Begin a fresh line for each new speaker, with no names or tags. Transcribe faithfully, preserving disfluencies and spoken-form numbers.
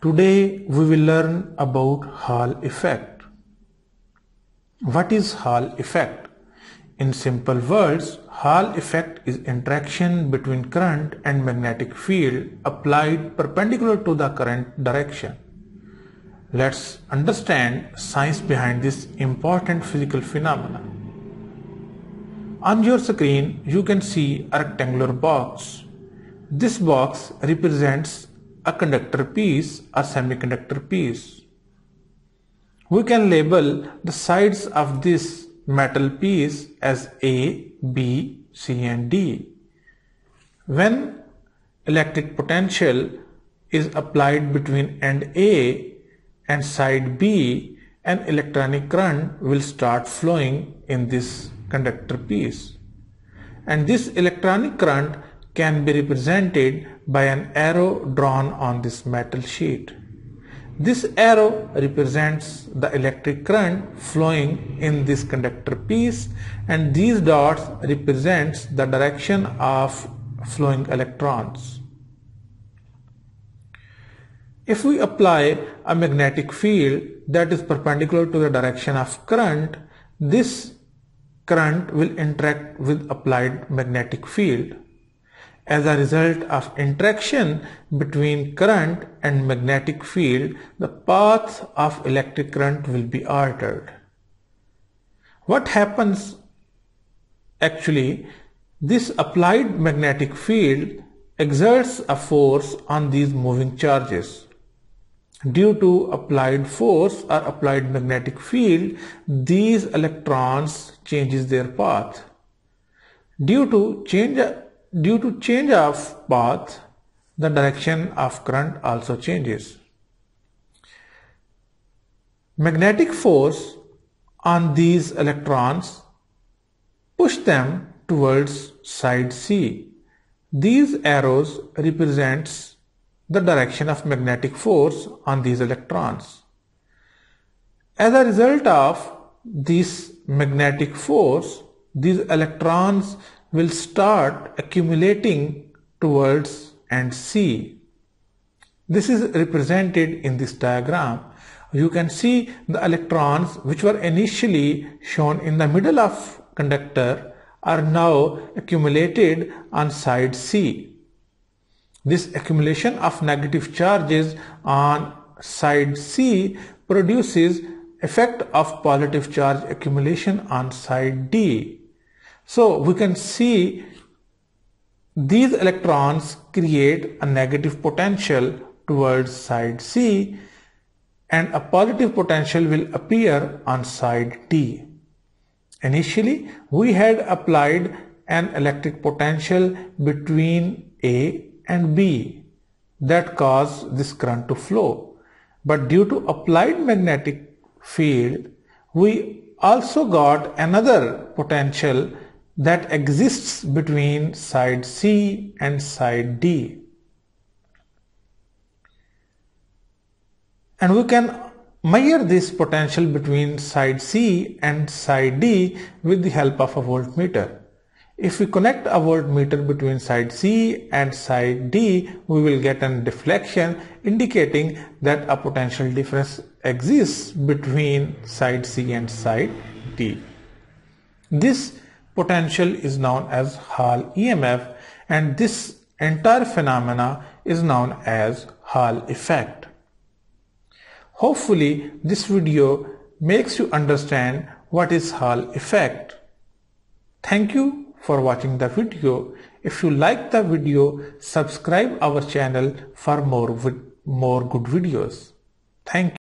Today we will learn about Hall effect. What is Hall effect? In simple words, Hall effect is interaction between current and magnetic field applied perpendicular to the current direction. Let's understand science behind this important physical phenomenon. On your screen, you can see a rectangular box. This box represents a conductor piece or semiconductor piece. We can label the sides of this metal piece as A, B, C and D. When electric potential is applied between end A and side B, an electronic current will start flowing in this conductor piece. And this electronic current can be represented by an arrow drawn on this metal sheet. This arrow represents the electric current flowing in this conductor piece, and these dots represents the direction of flowing electrons. If we apply a magnetic field that is perpendicular to the direction of current, this current will interact with applied magnetic field. As a result of interaction between current and magnetic field, the path of electric current will be altered. What happens actually? This applied magnetic field exerts a force on these moving charges. Due to applied force or applied magnetic field, these electrons changes their path. Due to change Due to change of path, the direction of current also changes. Magnetic force on these electrons push them towards side C. These arrows represents the direction of magnetic force on these electrons. As a result of this magnetic force, these electrons will start accumulating towards end C. This is represented in this diagram. You can see the electrons which were initially shown in the middle of conductor are now accumulated on side C. This accumulation of negative charges on side C produces effect of positive charge accumulation on side D. So we can see these electrons create a negative potential towards side C and a positive potential will appear on side D. Initially, we had applied an electric potential between A and B that caused this current to flow. But due to applied magnetic field, we also got another potential that exists between side C and side D. And we can measure this potential between side C and side D with the help of a voltmeter. If we connect a voltmeter between side C and side D, we will get a deflection indicating that a potential difference exists between side C and side D. This potential is known as Hall E M F, and this entire phenomena is known as Hall effect. Hopefully this video makes you understand what is Hall effect. Thank you for watching the video. If you like the video, subscribe our channel for more, more good videos. Thank you.